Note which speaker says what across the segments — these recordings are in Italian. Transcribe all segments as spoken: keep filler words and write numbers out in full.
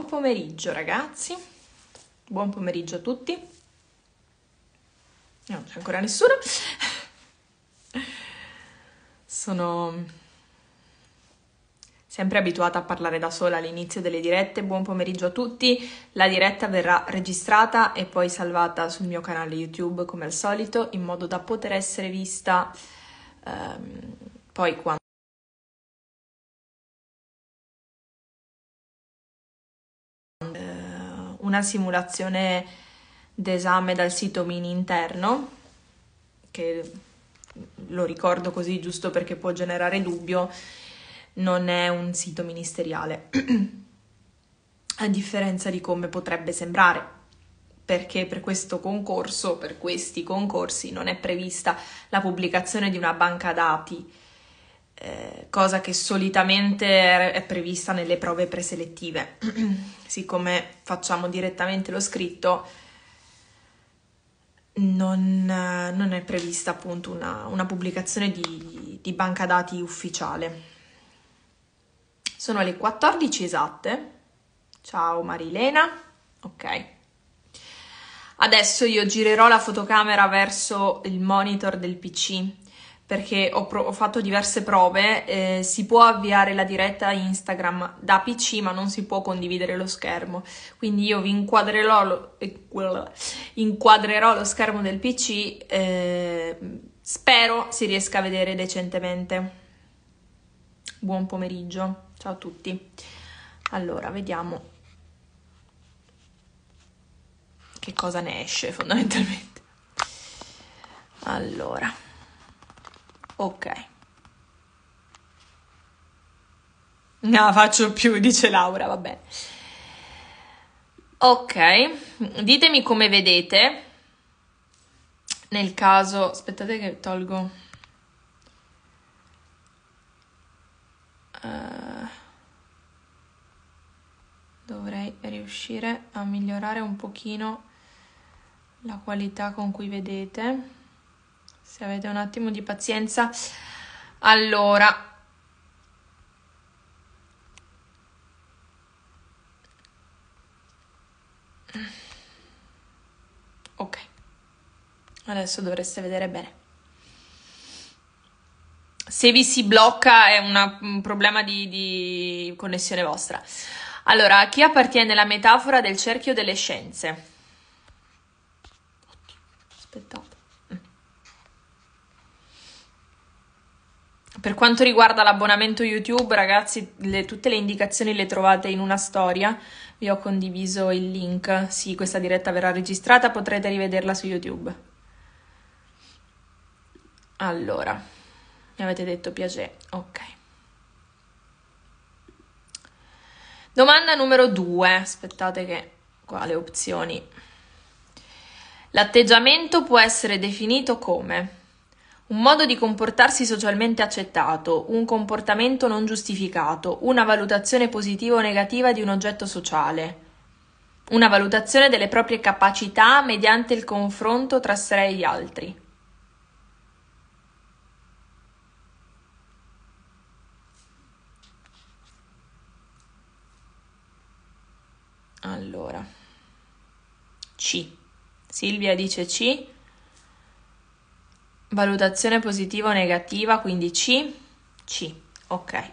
Speaker 1: pomeriggio ragazzi, buon pomeriggio a tutti. No, non c'è ancora nessuno. Sono sempre abituata a parlare da sola all'inizio delle dirette. Buon pomeriggio a tutti. La diretta verrà registrata e poi salvata sul mio canale YouTube come al solito, in modo da poter essere vista ehm, poi quando una simulazione d'esame dal sito mini interno, che lo ricordo così giusto perché può generare dubbio, non è un sito ministeriale, a differenza di come potrebbe sembrare, perché per questo concorso, per questi concorsi, non è prevista la pubblicazione di una banca dati, eh, cosa che solitamente è prevista nelle prove preselettive. Siccome facciamo direttamente lo scritto, non, non è prevista appunto una, una pubblicazione di, di banca dati ufficiale. Sono le quattordici esatte. Ciao Marilena. Ok. Adesso io girerò la fotocamera verso il monitor del P C, perché ho, pro- ho fatto diverse prove. Eh, si può avviare la diretta Instagram da P C, ma non si può condividere lo schermo. Quindi io vi inquadrerò lo, eh, inquadrerò lo schermo del P C. Eh, spero si riesca a vedere decentemente. Buon pomeriggio, ciao a tutti. Allora, vediamo che cosa ne esce fondamentalmente. Allora, ok. No, faccio più, dice Laura, va bene. Ok, ditemi come vedete. Nel caso, aspettate che tolgo. Uh, dovrei riuscire a migliorare un pochino la qualità con cui vedete. Se avete un attimo di pazienza. Allora, ok, adesso dovreste vedere bene. Se vi si blocca è una, un problema di, di connessione vostra. Allora, a chi appartiene la metafora del cerchio delle scienze? Aspettate. Per quanto riguarda l'abbonamento YouTube, ragazzi, le, tutte le indicazioni le trovate in una storia. Vi ho condiviso il link. Sì, questa diretta verrà registrata, potrete rivederla su YouTube. Allora, mi avete detto Piaget, ok. Domanda numero due. Aspettate che qua le opzioni. L'atteggiamento può essere definito come un modo di comportarsi socialmente accettato, un comportamento non giustificato, una valutazione positiva o negativa di un oggetto sociale, una valutazione delle proprie capacità mediante il confronto tra sé e gli altri. Allora, C. Silvia dice C. Valutazione positiva o negativa, quindi C. C. Ok.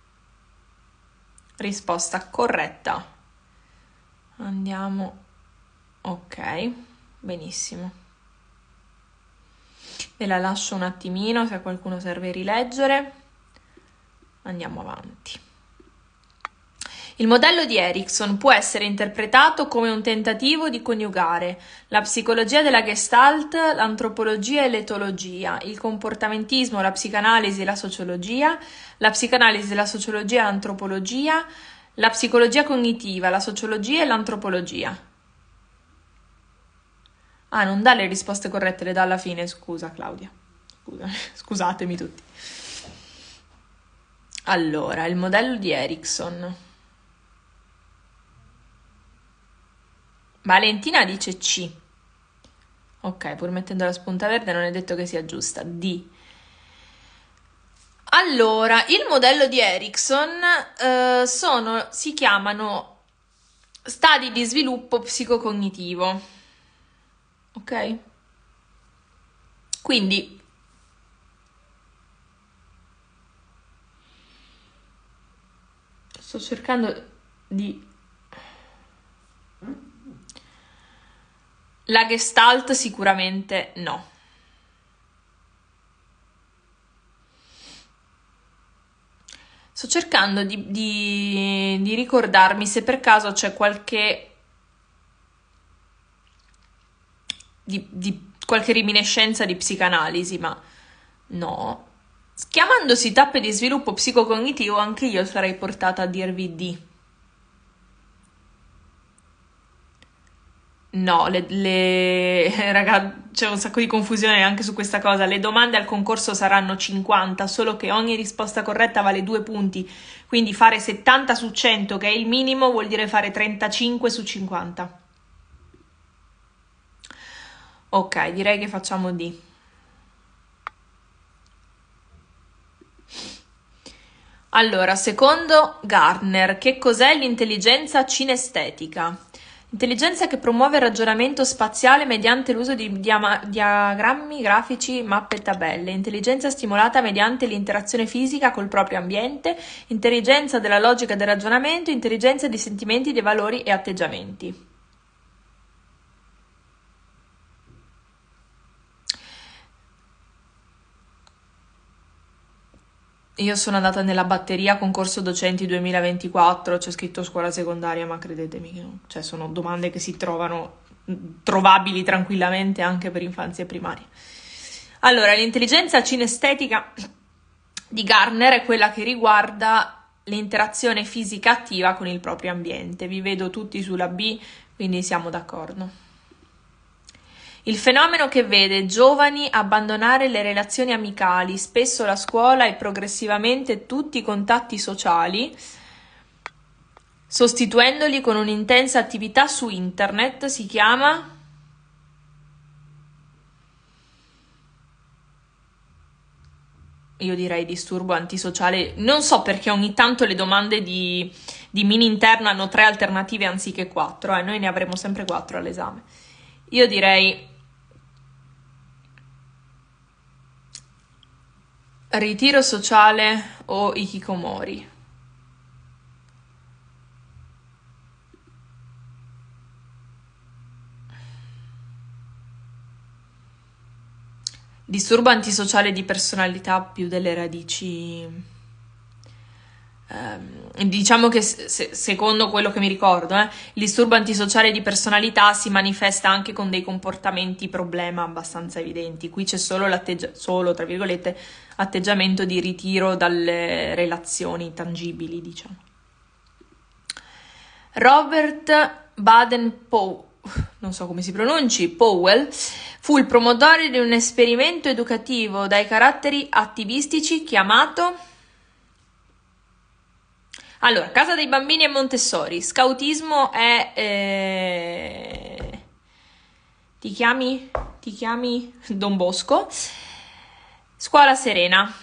Speaker 1: Risposta corretta. Andiamo. Ok, benissimo. Ve la lascio un attimino se a qualcuno serve rileggere. Andiamo avanti. Il modello di Erikson può essere interpretato come un tentativo di coniugare la psicologia della Gestalt, l'antropologia e l'etologia, il comportamentismo, la psicanalisi e la sociologia, la psicanalisi e la sociologia e l'antropologia, la psicologia cognitiva, la sociologia e l'antropologia. Ah, non dà le risposte corrette, le dà alla fine, scusa Claudia. Scusa, scusatemi tutti. Allora, il modello di Erikson. Valentina dice C. Ok, pur mettendo la spunta verde non è detto che sia giusta. D. Allora, il modello di Erikson eh, sono, si chiamano stadi di sviluppo psicocognitivo, ok? Quindi sto cercando di... La Gestalt sicuramente no. Sto cercando di, di, di ricordarmi se per caso c'è qualche... Di, di qualche reminiscenza di psicanalisi, ma no. Chiamandosi tappe di sviluppo psicocognitivo, anche io sarei portata a dirvi di. No, le, le... raga, c'è un sacco di confusione anche su questa cosa. Le domande al concorso saranno cinquanta, solo che ogni risposta corretta vale due punti. Quindi fare settanta su cento, che è il minimo, vuol dire fare trentacinque su cinquanta. Ok, direi che facciamo D. Allora, secondo Gardner, che cos'è l'intelligenza cinestetica? Intelligenza che promuove il ragionamento spaziale mediante l'uso di diama- diagrammi grafici, mappe e tabelle. Intelligenza stimolata mediante l'interazione fisica col proprio ambiente. Intelligenza della logica del ragionamento. Intelligenza di sentimenti, dei valori e atteggiamenti. Io sono andata nella batteria concorso docenti duemilaventiquattro, c'è scritto scuola secondaria, ma credetemi che no. Cioè, sono domande che si trovano trovabili tranquillamente anche per infanzia primaria. Allora, l'intelligenza cinestetica di Gardner è quella che riguarda l'interazione fisica attiva con il proprio ambiente. Vi vedo tutti sulla B, quindi siamo d'accordo. Il fenomeno che vede giovani abbandonare le relazioni amicali, spesso la scuola e progressivamente tutti i contatti sociali, sostituendoli con un'intensa attività su internet, si chiama... Io direi disturbo antisociale. Non so perché ogni tanto le domande di, di mini interno hanno tre alternative anziché quattro, eh. Noi ne avremo sempre quattro all'esame. Io direi ritiro sociale o hikikomori. Disturbo antisociale di personalità più delle radici. Eh, diciamo che se, secondo quello che mi ricordo, eh, il disturbo antisociale di personalità si manifesta anche con dei comportamenti problema abbastanza evidenti. Qui c'è solo l'atteggiamento, solo tra virgolette, atteggiamento di ritiro dalle relazioni tangibili, diciamo. Robert Baden-Powell, non so come si pronunci, Powell, fu il promotore di un esperimento educativo dai caratteri attivistici chiamato... Allora, Casa dei Bambini e Montessori, scautismo è... Eh... Ti chiami? Ti chiami Don Bosco? Scuola Serena.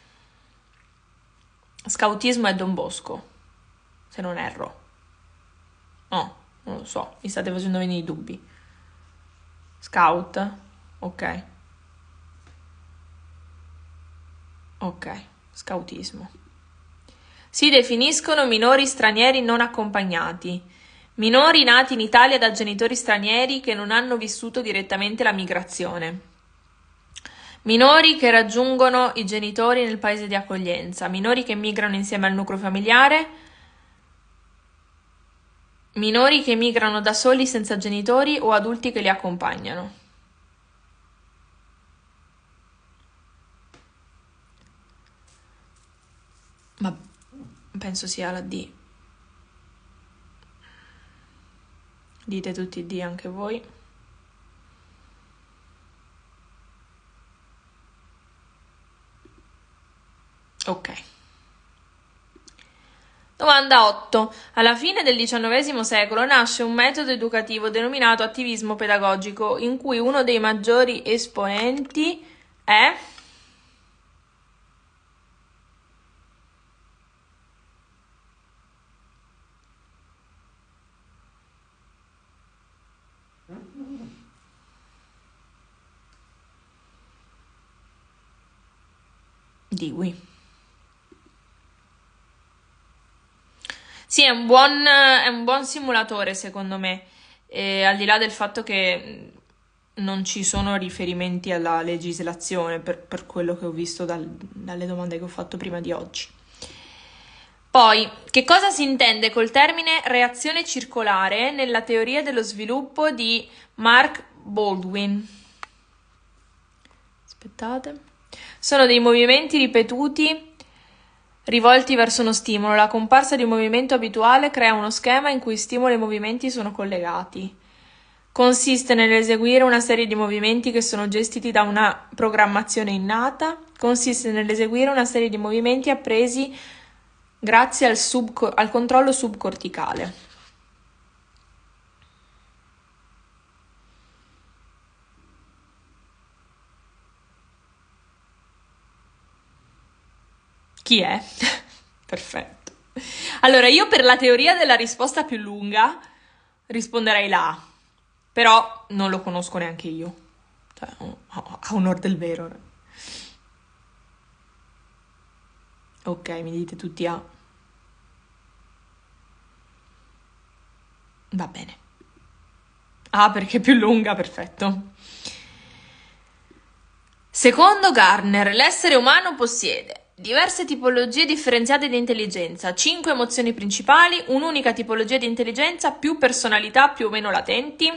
Speaker 1: Scautismo è Don Bosco, se non erro. No, non lo so, mi state facendo venire i dubbi. Scout, ok. Ok, scautismo. Si definiscono minori stranieri non accompagnati, minori nati in Italia da genitori stranieri che non hanno vissuto direttamente la migrazione, minori che raggiungono i genitori nel paese di accoglienza, minori che migrano insieme al nucleo familiare, minori che migrano da soli senza genitori o adulti che li accompagnano. Ma penso sia la D. Dite tutti D anche voi. Ok. Domanda otto. Alla fine del diciannovesimo secolo nasce un metodo educativo denominato attivismo pedagogico, in cui uno dei maggiori esponenti è... Dewey. Sì, è un buon, è un buon simulatore secondo me, e al di là del fatto che non ci sono riferimenti alla legislazione per, per quello che ho visto dal- dalle domande che ho fatto prima di oggi. Poi, che cosa si intende col termine reazione circolare nella teoria dello sviluppo di Mark Baldwin? Aspettate. Sono dei movimenti ripetuti rivolti verso uno stimolo. La comparsa di un movimento abituale crea uno schema in cui stimolo e movimenti sono collegati. Consiste nell'eseguire una serie di movimenti che sono gestiti da una programmazione innata. Consiste nell'eseguire una serie di movimenti appresi grazie al, subco- al controllo subcorticale. Chi è? Perfetto. Allora, io per la teoria della risposta più lunga risponderei là, però non lo conosco neanche io. Cioè, a a onor del vero. Ok, mi dite tutti A. Va bene. Ah, perché è più lunga, perfetto. Secondo Gardner, l'essere umano possiede diverse tipologie differenziate di intelligenza, cinque emozioni principali, un'unica tipologia di intelligenza, più personalità più o meno latenti.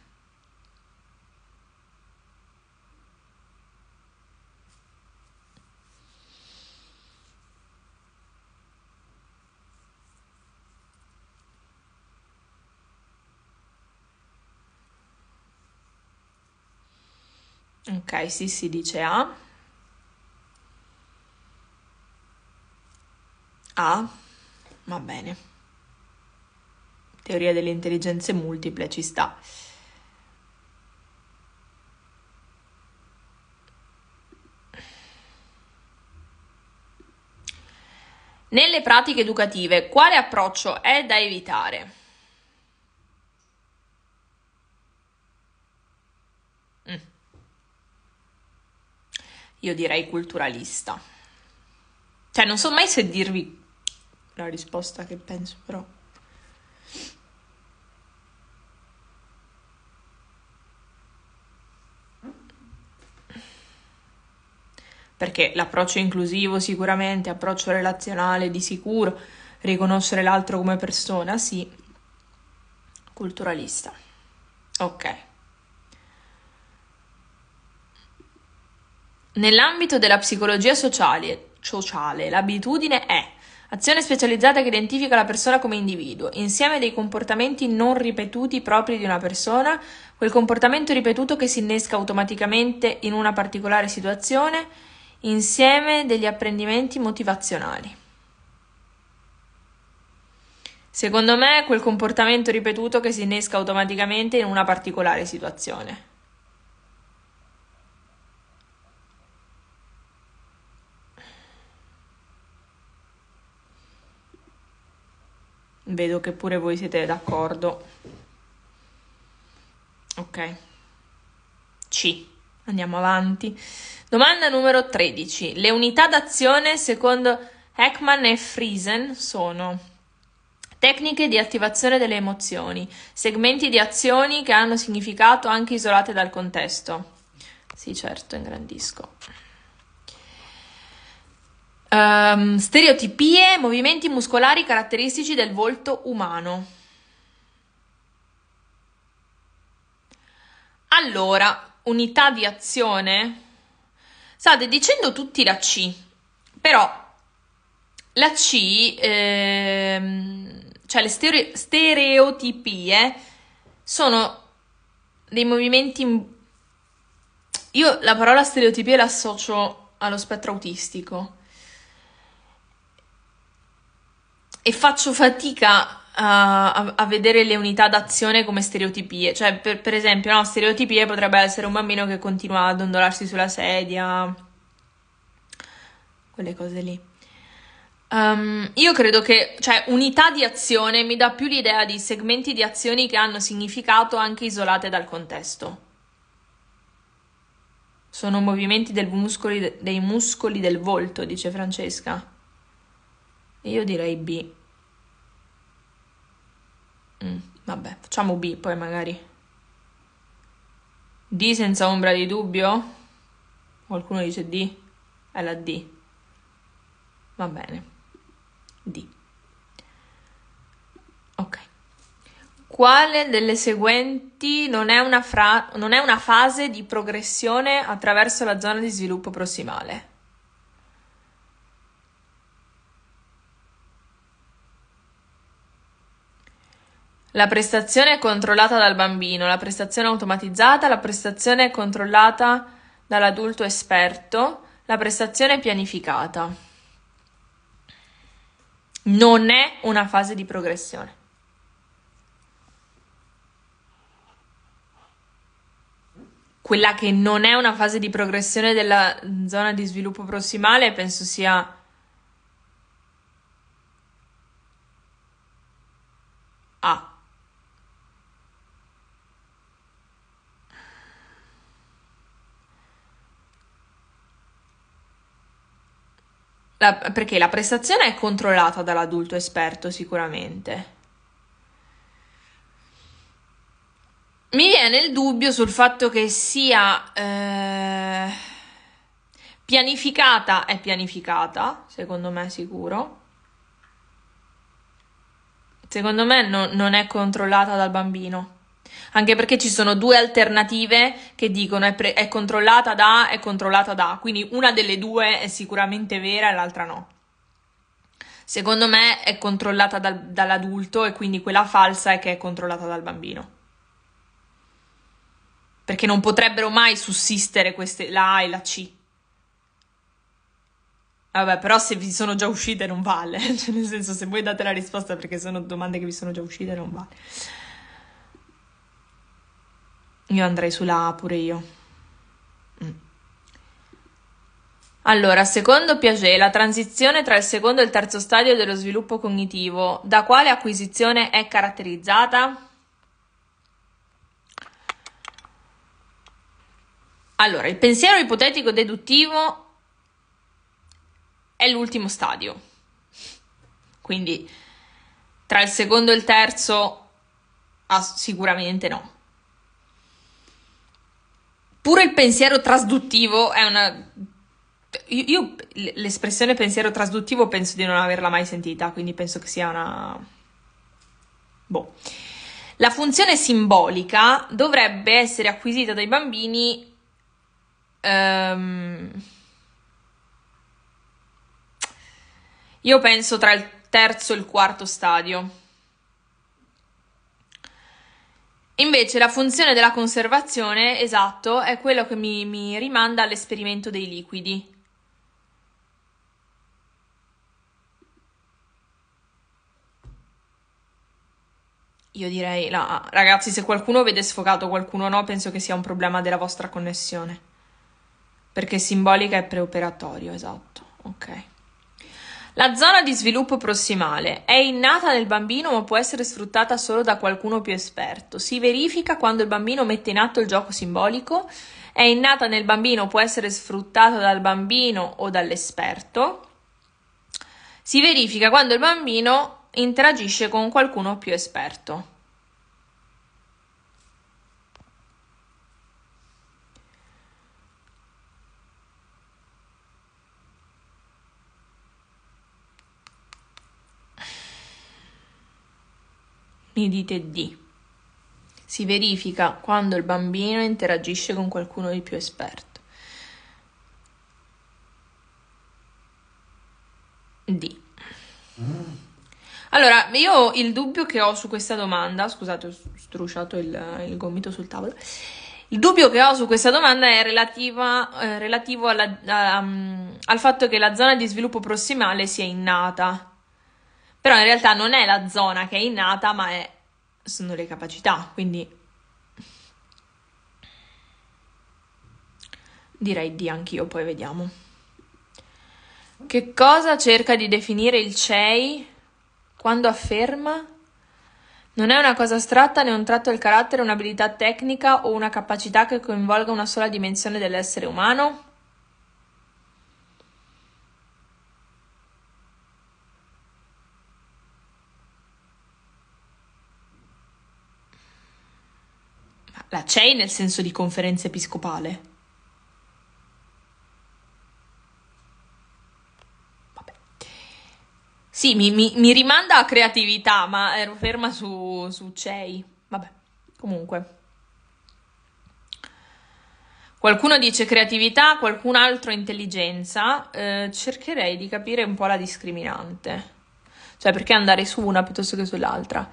Speaker 1: Ok, sì, si dice A. A, va bene. Teoria delle intelligenze multiple ci sta. Nelle pratiche educative, quale approccio è da evitare? Mm. Io direi culturalista. Cioè, non so mai se dirvi la risposta che penso, però. Perché l'approccio inclusivo sicuramente, approccio relazionale di sicuro, riconoscere l'altro come persona, sì. Culturalista. Ok. Nell'ambito della psicologia sociale, sociale, l'abitudine è azione specializzata che identifica la persona come individuo, insieme dei comportamenti non ripetuti propri di una persona, quel comportamento ripetuto che si innesca automaticamente in una particolare situazione, insieme degli apprendimenti motivazionali. Secondo me è quel comportamento ripetuto che si innesca automaticamente in una particolare situazione. Vedo che pure voi siete d'accordo. Ok. C. Andiamo avanti. Domanda numero tredici. Le unità d'azione secondo Heckman e Friesen sono tecniche di attivazione delle emozioni, segmenti di azioni che hanno significato anche isolate dal contesto. Sì, certo, ingrandisco. Um, stereotipie, movimenti muscolari caratteristici del volto umano. Allora, unità di azione? State dicendo tutti la C, però la C, ehm, cioè le stere- stereotipie, sono dei movimenti. Io la parola stereotipia l'associo allo spettro autistico e faccio fatica a, a- a vedere le unità d'azione come stereotipie. Cioè, per, per esempio, no, stereotipie potrebbe essere un bambino che continua a dondolarsi sulla sedia, quelle cose lì. Um, io credo che, cioè, unità di azione mi dà più l'idea di segmenti di azioni che hanno significato anche isolate dal contesto. Sono movimenti del muscoli, dei muscoli del volto, dice Francesca. Io direi B. Mm, vabbè, facciamo B, poi magari. D senza ombra di dubbio? Qualcuno dice D? È la D. Va bene. D. Ok. Quale delle seguenti non è una, fra- non è una fase di progressione attraverso la zona di sviluppo prossimale? La prestazione è controllata dal bambino, la prestazione automatizzata, la prestazione è controllata dall'adulto esperto, la prestazione è pianificata. Non è una fase di progressione. Quella che non è una fase di progressione della zona di sviluppo prossimale penso sia A. La, perché la prestazione è controllata dall'adulto esperto sicuramente. Mi viene il dubbio sul fatto che sia eh, pianificata, è pianificata, secondo me sicuro. Secondo me no, non è controllata dal bambino. Anche perché ci sono due alternative che dicono è, pre- è controllata da, è controllata da. Quindi una delle due è sicuramente vera e l'altra no. Secondo me è controllata dal- dall'adulto e quindi quella falsa è che è controllata dal bambino. Perché non potrebbero mai sussistere queste, la A e la C. Vabbè, però se vi sono già uscite non vale. Cioè, nel senso, se voi date la risposta perché sono domande che vi sono già uscite non vale. Io andrei sulla A pure io. Mm. Allora, secondo Piaget, la transizione tra il secondo e il terzo stadio dello sviluppo cognitivo, da quale acquisizione è caratterizzata? Allora, il pensiero ipotetico deduttivo è l'ultimo stadio. Quindi, tra il secondo e il terzo, ah, sicuramente no. Pure il pensiero trasduttivo è una... Io, io l'espressione pensiero trasduttivo penso di non averla mai sentita, quindi penso che sia una... Boh. La funzione simbolica dovrebbe essere acquisita dai bambini ehm, io penso tra il terzo e il quarto stadio. Invece la funzione della conservazione, esatto, è quello che mi, mi rimanda all'esperimento dei liquidi. Io direi, no, ragazzi, se qualcuno vede sfocato, qualcuno no, penso che sia un problema della vostra connessione. Perché simbolica è preoperatorio, esatto, ok. La zona di sviluppo prossimale è innata nel bambino ma può essere sfruttata solo da qualcuno più esperto. Si verifica quando il bambino mette in atto il gioco simbolico. È innata nel bambino, può essere sfruttata dal bambino o dall'esperto. Si verifica quando il bambino interagisce con qualcuno più esperto. Mi dite D. Si verifica quando il bambino interagisce con qualcuno di più esperto. D. Allora, io il dubbio che ho su questa domanda, scusate, ho strusciato il, il gomito sul tavolo. Il dubbio che ho su questa domanda è relativa, eh, relativo alla, a, um, al fatto che la zona di sviluppo prossimale sia innata. Però in realtà non è la zona che è innata, ma è, sono le capacità, quindi direi D anch'io, poi vediamo. Che cosa cerca di definire il C E I quando afferma Non è una cosa astratta né un tratto del carattere, un'abilità tecnica o una capacità che coinvolga una sola dimensione dell'essere umano? La C E I nel senso di conferenza episcopale. Vabbè. Sì, mi, mi, mi rimanda a creatività, ma ero ferma su, su C E I. Vabbè, comunque. Qualcuno dice creatività, qualcun altro intelligenza. Eh, cercherei di capire un po' la discriminante. Cioè, perché andare su una piuttosto che sull'altra?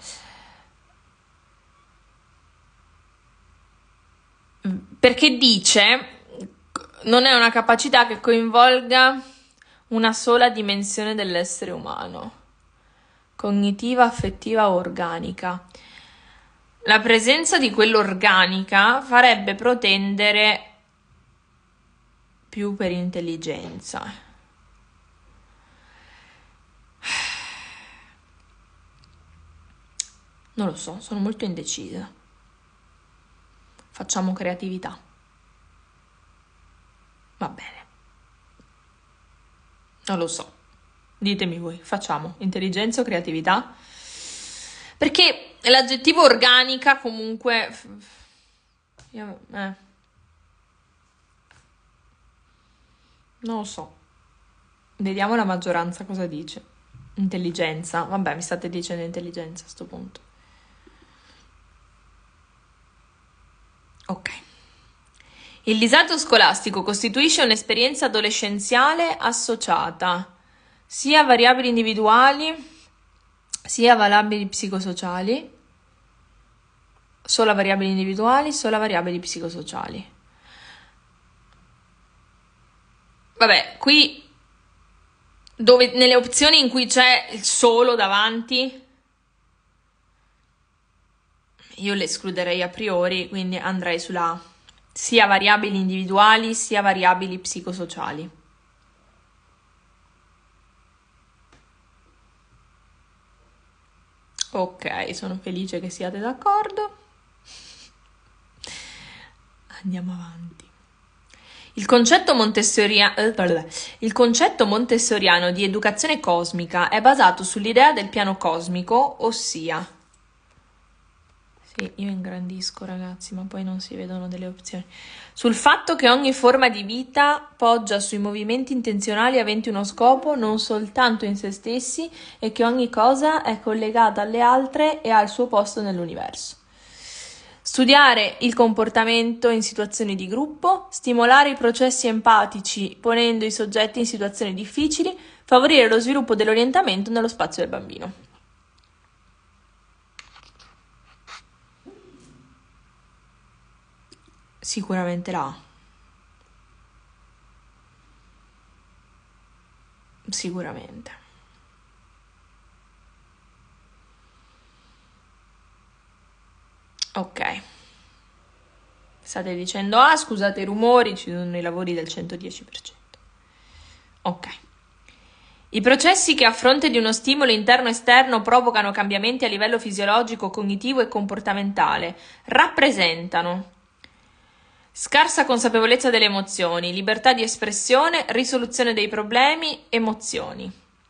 Speaker 1: Perché dice non è una capacità che coinvolga una sola dimensione dell'essere umano, cognitiva, affettiva o organica. La presenza di quell'organica farebbe protendere più per intelligenza. Non lo so, sono molto indecisa. Facciamo creatività. Va bene. Non lo so. Ditemi voi, facciamo intelligenza o creatività? Perché l'aggettivo organica comunque... Io, eh. Non lo so. Vediamo la maggioranza cosa dice. Intelligenza. Vabbè, mi state dicendo intelligenza a sto punto. Ok. Il disagio scolastico costituisce un'esperienza adolescenziale associata sia a variabili individuali sia a variabili psicosociali, solo a variabili individuali, solo a variabili psicosociali. Vabbè, qui dove nelle opzioni in cui c'è il solo davanti io le escluderei a priori, quindi andrei sulla A. Sia variabili individuali sia variabili psicosociali. Ok, sono felice che siate d'accordo. Andiamo avanti. Il concetto montessoriano, il concetto montessoriano di educazione cosmica è basato sull'idea del piano cosmico, ossia... Sì, io ingrandisco ragazzi, ma poi non si vedono delle opzioni. Sul fatto che ogni forma di vita poggia sui movimenti intenzionali aventi uno scopo non soltanto in se stessi e che ogni cosa è collegata alle altre e ha il suo posto nell'universo. Studiare il comportamento in situazioni di gruppo, stimolare i processi empatici ponendo i soggetti in situazioni difficili, favorire lo sviluppo dell'orientamento nello spazio del bambino. Sicuramente la A. Sicuramente. Ok. State dicendo A, scusate i rumori, ci sono i lavori del centodieci per cento. Ok. I processi che a fronte di uno stimolo interno-esterno provocano cambiamenti a livello fisiologico, cognitivo e comportamentale rappresentano scarsa consapevolezza delle emozioni, libertà di espressione, risoluzione dei problemi, emozioni.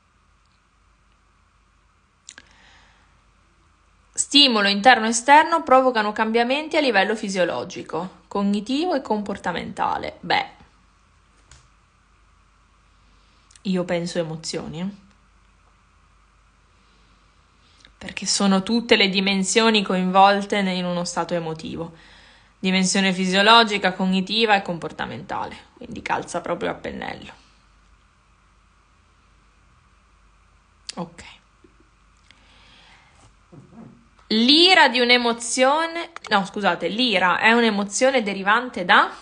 Speaker 1: Stimolo interno-esterno provocano cambiamenti a livello fisiologico, cognitivo e comportamentale. Beh, io penso emozioni, eh? Perché sono tutte le dimensioni coinvolte in uno stato emotivo. Dimensione fisiologica, cognitiva e comportamentale, quindi calza proprio a pennello. Ok. L'ira di un'emozione, no scusate, l'ira è un'emozione derivante da?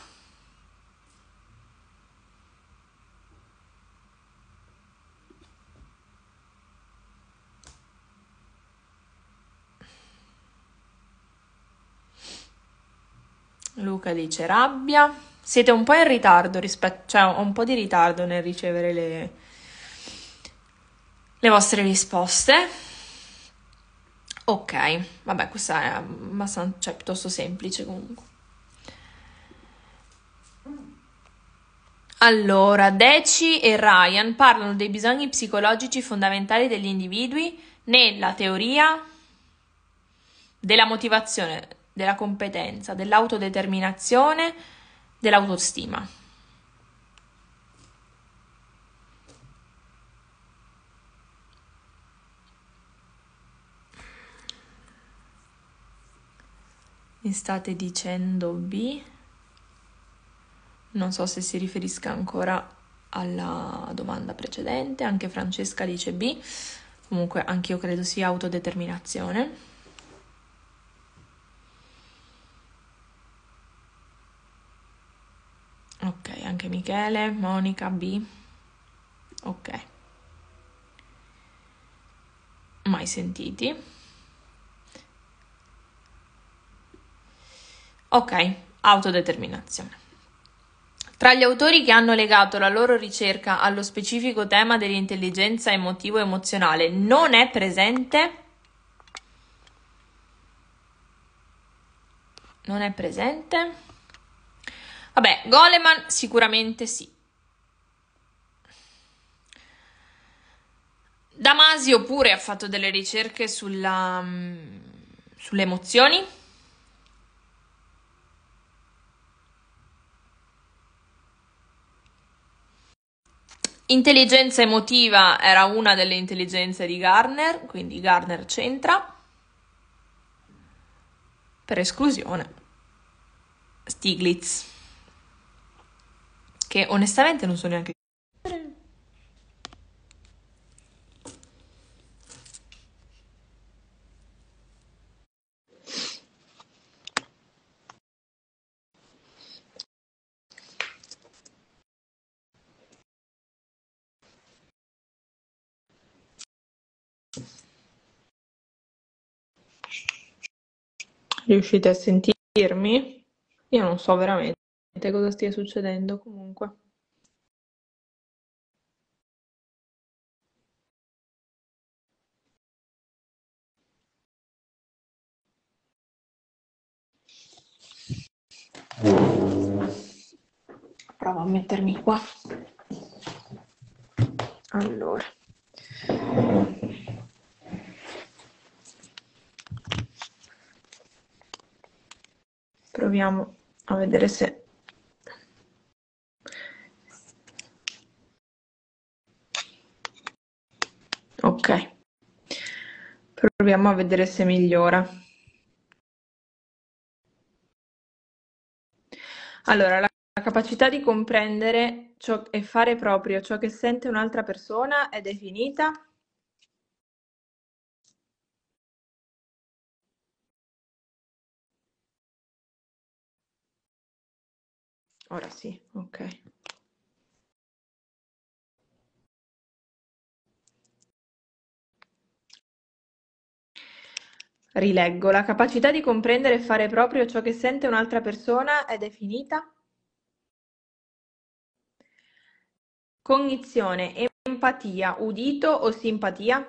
Speaker 1: Luca dice rabbia. Siete un po' in ritardo rispetto, cioè ho un po' di ritardo nel ricevere le, le vostre risposte. Ok, vabbè, questa è abbastanza, cioè, piuttosto semplice comunque. Allora, Deci e Ryan parlano dei bisogni psicologici fondamentali degli individui nella teoria della motivazione, della competenza, dell'autodeterminazione, dell'autostima. Mi state dicendo B? Non so se si riferisca ancora alla domanda precedente, anche Francesca dice B, comunque anch'io credo sia autodeterminazione. Ok, anche Michele, Monica, B. Ok. Mai sentiti. Ok, autodeterminazione. Tra gli autori che hanno legato la loro ricerca allo specifico tema dell'intelligenza emotivo-emozionale non è presente? Non è presente? Vabbè, Goleman sicuramente sì. Damasio pure ha fatto delle ricerche sulla, mm, sulle emozioni. Intelligenza emotiva era una delle intelligenze di Gardner, quindi Gardner c'entra. Per esclusione. Stiglitz, che onestamente non so neanche. Riuscite a sentirmi? Io non so veramente cosa stia succedendo comunque. Provo a mettermi qua. Allora. Proviamo a vedere se. Ok. Proviamo a vedere se migliora. Allora, la la capacità di comprendere ciò e fare proprio ciò che sente un'altra persona è definita. Ora sì, ok. Rileggo. La capacità di comprendere e fare proprio ciò che sente un'altra persona è definita. Cognizione, empatia, udito o simpatia?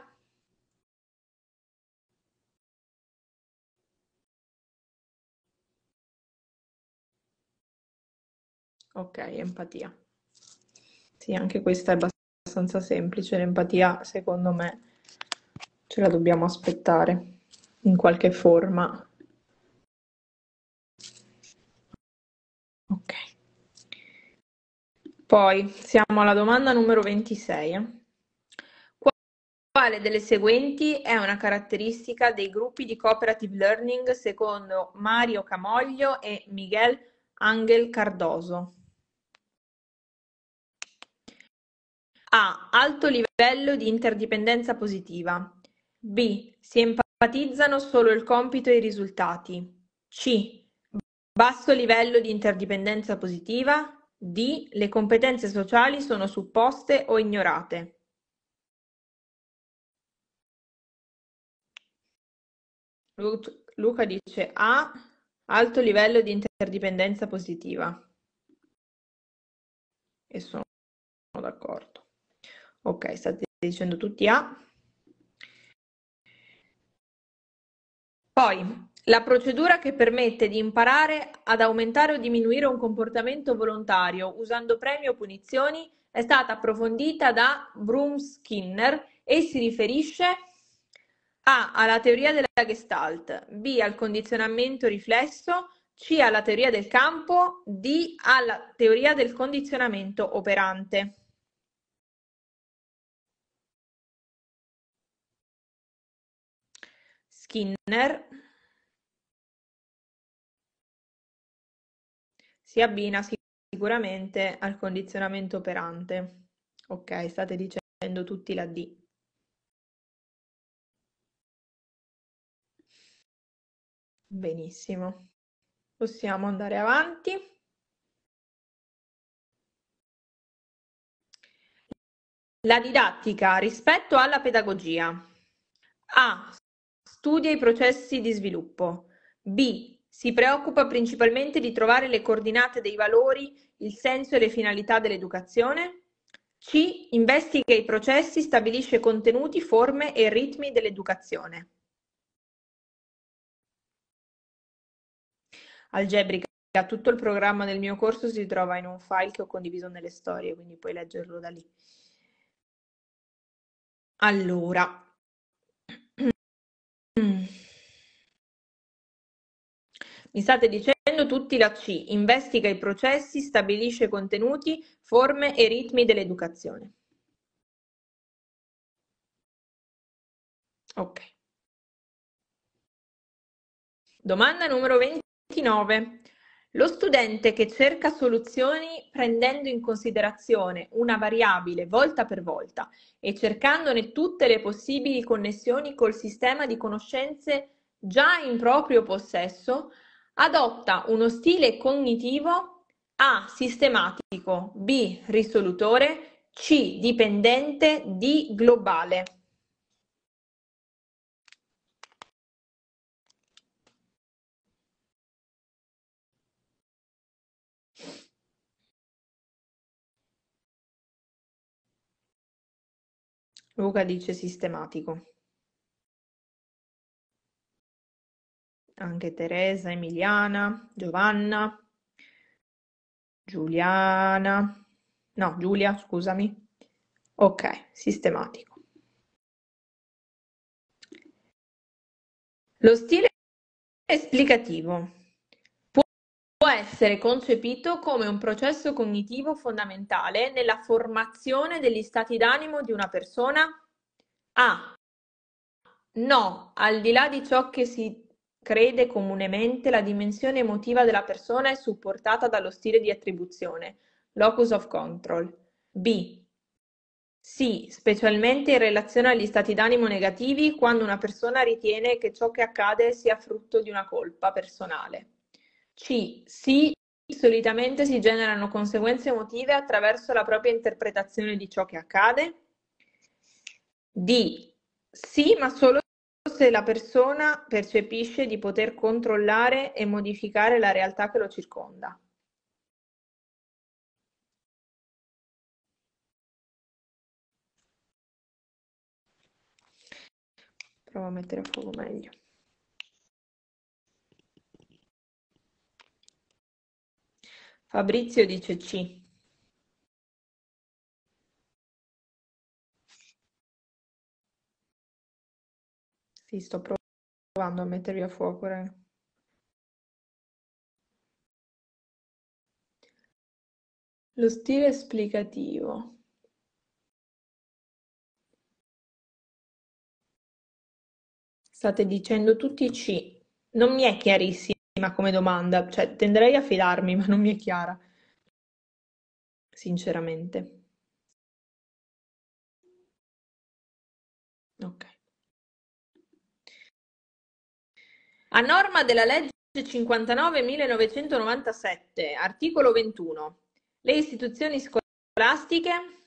Speaker 1: Ok, empatia. Sì, anche questa è abbastanza semplice. L'empatia, secondo me, ce la dobbiamo aspettare in qualche forma. Ok. Poi siamo alla domanda numero ventisei. eh. Quale delle seguenti è una caratteristica dei gruppi di cooperative learning secondo Mario Camoglio e Miguel Ángel Cardoso? A. Alto livello di interdipendenza positiva. B. Si empatizzano solo il compito e i risultati. C. Basso livello di interdipendenza positiva. D. Le competenze sociali sono supposte o ignorate. Lu- Luca dice A. Alto livello di interdipendenza positiva. E sono d'accordo. Ok, state dicendo tutti A. Poi, la procedura che permette di imparare ad aumentare o diminuire un comportamento volontario usando premi o punizioni è stata approfondita da Broom-Skinner e si riferisce A. alla teoria della Gestalt, B. al condizionamento riflesso, C. alla teoria del campo, D. alla teoria del condizionamento operante. Skinner si abbina sicuramente al condizionamento operante. Ok, state dicendo tutti la D. Benissimo. Possiamo andare avanti. La didattica rispetto alla pedagogia. A. Studia i processi di sviluppo. B. Si preoccupa principalmente di trovare le coordinate dei valori, il senso e le finalità dell'educazione. C. Investiga i processi, stabilisce contenuti, forme e ritmi dell'educazione. Algebrica. Tutto il programma del mio corso si trova in un file che ho condiviso nelle storie, quindi puoi leggerlo da lì. Allora, mi state dicendo tutti la C, investiga i processi, stabilisce contenuti, forme e ritmi dell'educazione. Ok. Domanda numero ventinove. Lo studente che cerca soluzioni prendendo in considerazione una variabile volta per volta e cercandone tutte le possibili connessioni col sistema di conoscenze già in proprio possesso, adotta uno stile cognitivo A. sistematico, B. risolutore, C. dipendente, D. globale. Luca dice sistematico. Anche Teresa, Emiliana, Giovanna, Giuliana, no, Giulia, scusami. Ok, sistematico. Lo stile esplicativo può essere concepito come un processo cognitivo fondamentale nella formazione degli stati d'animo di una persona? A. No, al di là di ciò che si crede comunemente, la dimensione emotiva della persona è supportata dallo stile di attribuzione, locus of control. B. Sì, specialmente in relazione agli stati d'animo negativi, quando una persona ritiene che ciò che accade sia frutto di una colpa personale. C. Sì, solitamente si generano conseguenze emotive attraverso la propria interpretazione di ciò che accade. D. Sì, ma solo se la persona percepisce di poter controllare e modificare la realtà che lo circonda. Provo a mettere a fuoco meglio. Fabrizio dice C. Sì, sto provando a mettervi a fuoco, raga. Lo stile esplicativo. State dicendo tutti C. Non mi è chiarissima come domanda, cioè tenderei a fidarmi, ma non mi è chiara, sinceramente. Ok. A norma della legge cinquantanove millenovecentonovantasette, articolo ventuno, le istituzioni scolastiche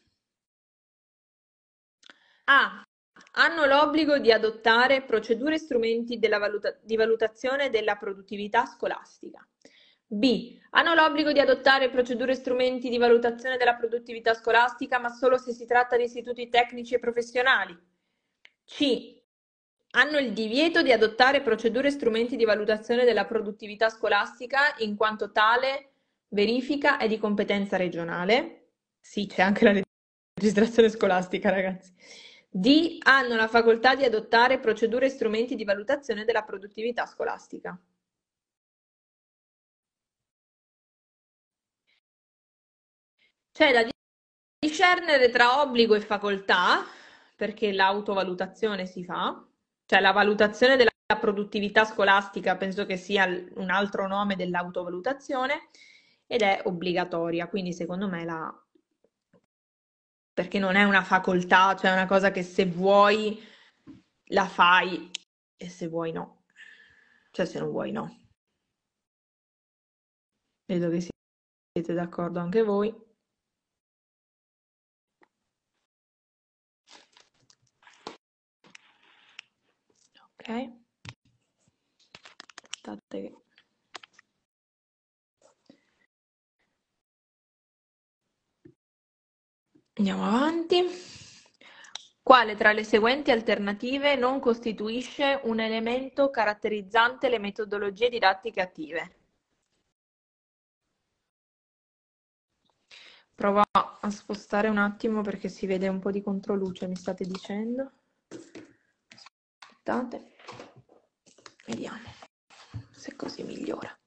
Speaker 1: A. Hanno l'obbligo di adottare procedure e strumenti della valuta- di valutazione della produttività scolastica. B. Hanno l'obbligo di adottare procedure e strumenti di valutazione della produttività scolastica, ma solo se si tratta di istituti tecnici e professionali. C. hanno il divieto di adottare procedure e strumenti di valutazione della produttività scolastica, in quanto tale verifica è di competenza regionale. Sì, c'è anche la legislazione scolastica, ragazzi. D. Hanno la facoltà di adottare procedure e strumenti di valutazione della produttività scolastica. C'è da discernere tra obbligo e facoltà, perché l'autovalutazione si fa, cioè la valutazione della produttività scolastica penso che sia un altro nome dell'autovalutazione ed è obbligatoria, quindi secondo me la... perché non è una facoltà, cioè è una cosa che se vuoi la fai e se vuoi no, cioè se non vuoi no. Vedo che siete d'accordo anche voi. Ok. Aspettate che... Andiamo avanti. Quale tra le seguenti alternative non costituisce un elemento caratterizzante le metodologie didattiche attive? Provo a spostare un attimo perché si vede un po' di controluce, mi state dicendo. Aspettate. Vediamo se così migliora.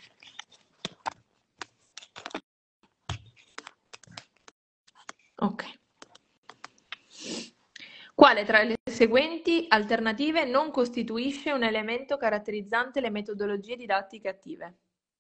Speaker 1: Ok. Quale tra le seguenti alternative non costituisce un elemento caratterizzante le metodologie didattiche attive?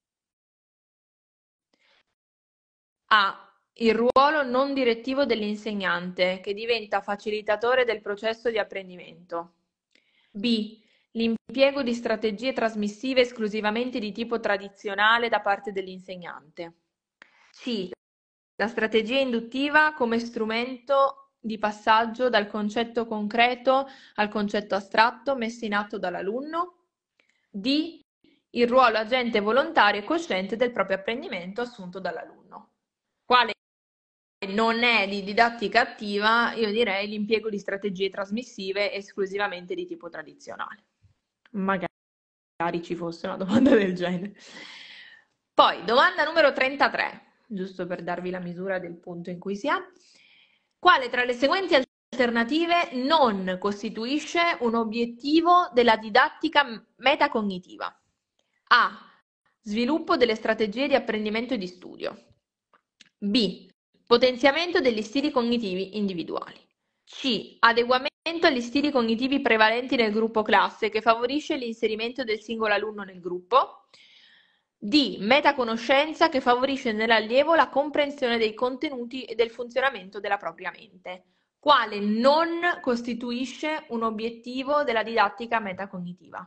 Speaker 1: A. Il ruolo non direttivo dell'insegnante, che diventa facilitatore del processo di apprendimento. B. L'impiego di strategie trasmissive esclusivamente di tipo tradizionale da parte dell'insegnante. C. La strategia induttiva come strumento di passaggio dal concetto concreto al concetto astratto messo in atto dall'alunno. D. Il ruolo agente volontario e cosciente del proprio apprendimento assunto dall'alunno. Quale non è di didattica attiva, io direi l'impiego di strategie trasmissive esclusivamente di tipo tradizionale. Magari ci fosse una domanda del genere. Poi, domanda numero trentatré, giusto per darvi la misura del punto in cui si è. Quale tra le seguenti alternative non costituisce un obiettivo della didattica metacognitiva? A. Sviluppo delle strategie di apprendimento e di studio. B. Potenziamento degli stili cognitivi individuali. C. Adeguamento agli stili cognitivi prevalenti nel gruppo classe che favorisce l'inserimento del singolo alunno nel gruppo. D. Metaconoscenza che favorisce nell'allievo la comprensione dei contenuti e del funzionamento della propria mente. Quale non costituisce un obiettivo della didattica metacognitiva?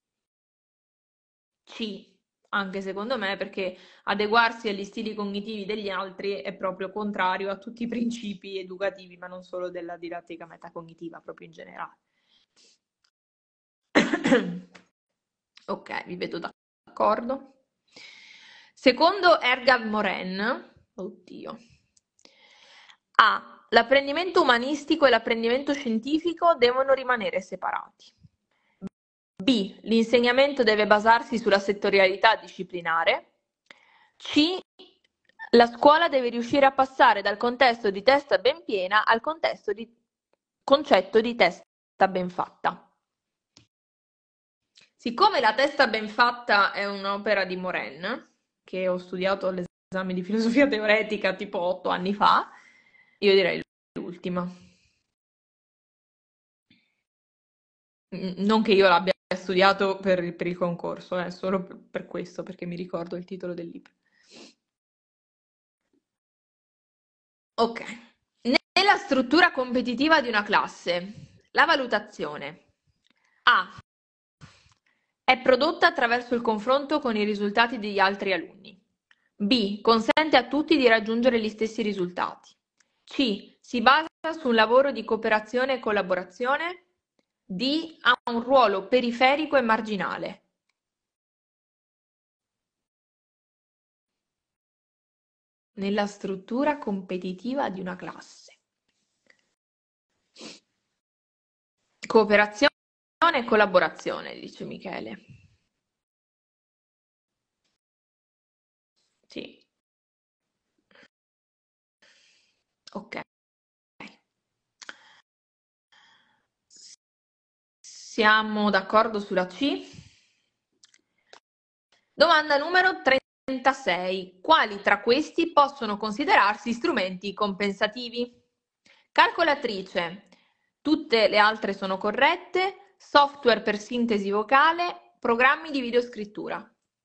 Speaker 1: C. Anche secondo me, perché adeguarsi agli stili cognitivi degli altri è proprio contrario a tutti i principi educativi, ma non solo della didattica metacognitiva, proprio in generale. Ok, vi vedo d'accordo. Secondo Ergav Morin, oddio, A. L'apprendimento umanistico e l'apprendimento scientifico devono rimanere separati. B. L'insegnamento deve basarsi sulla settorialità disciplinare. C. La scuola deve riuscire a passare dal contesto di testa ben piena al contesto di concetto di testa ben fatta. Siccome la testa ben fatta è un'opera di Morin, che ho studiato all'esame di filosofia teoretica tipo otto anni fa, io direi l'ultima. Non che io l'abbia studiato per, per il concorso, è eh, solo per, per questo, perché mi ricordo il titolo del libro. Ok. Nella struttura competitiva di una classe, la valutazione A. È prodotta attraverso il confronto con i risultati degli altri alunni. B. Consente a tutti di raggiungere gli stessi risultati. C. Si basa su un lavoro di cooperazione e collaborazione. D. Ha un ruolo periferico e marginale. Nella struttura competitiva di una classe. Cooperazione, Condivisione e collaborazione, dice Michele. Sì. Ok. Siamo d'accordo sulla C? Domanda numero trentasei. Quali tra questi possono considerarsi strumenti compensativi? Calcolatrice. Tutte le altre sono corrette. Software per sintesi vocale. Programmi di videoscrittura.